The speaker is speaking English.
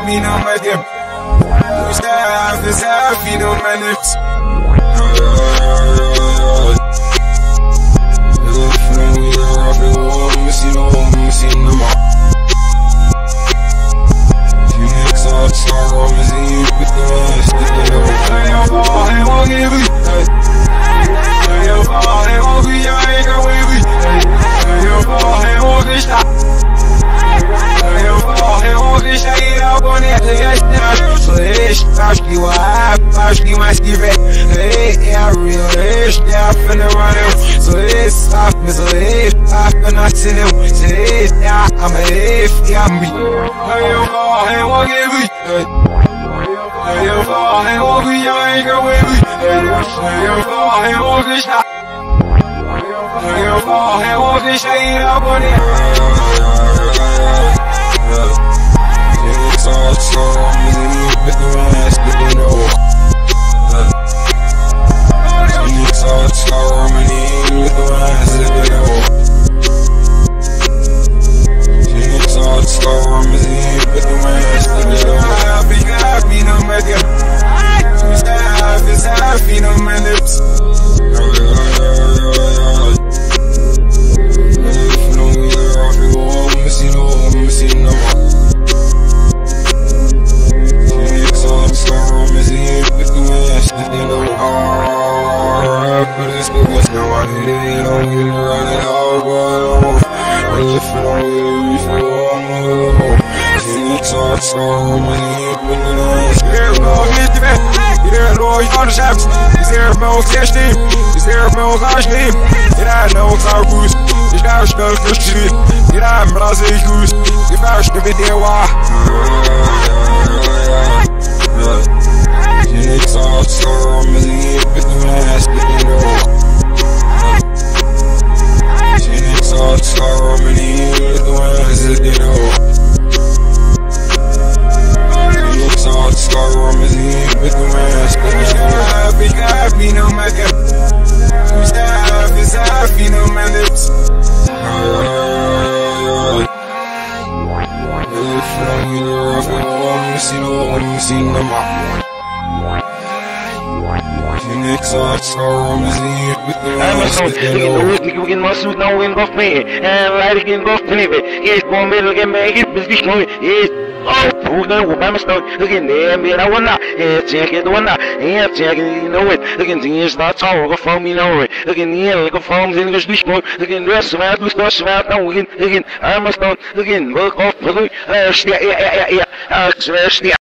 me no my them. Who's half is half, you know my lips. Acho que mais que vem, é a real, é a fina running. So it's off me, so it's off and I see them. So it's I'm a if, I'm me. Hey, walk it, hey, walk it, I ain't gonna wait. Hey, walk it, stop. Hey, walk it, shade up on it. It's all so easy with the rest, you know. Is there no test team? Is there no large name? Did I know how goose? Is that stuff for street? Did I Brazil goose? If I should be there, why? It's all so amazing, but the rest of the world. It's all so amazing, but the rest of the world. It's all so amazing, but the rest of the world. Me no my them. Who's half is half, you know my lips. Who I'm start again there, man. I wanna, check it, you know it. Again, the years not all from me, know it. Again, like a forms in English, again, dress around, again, I must not, again, work off,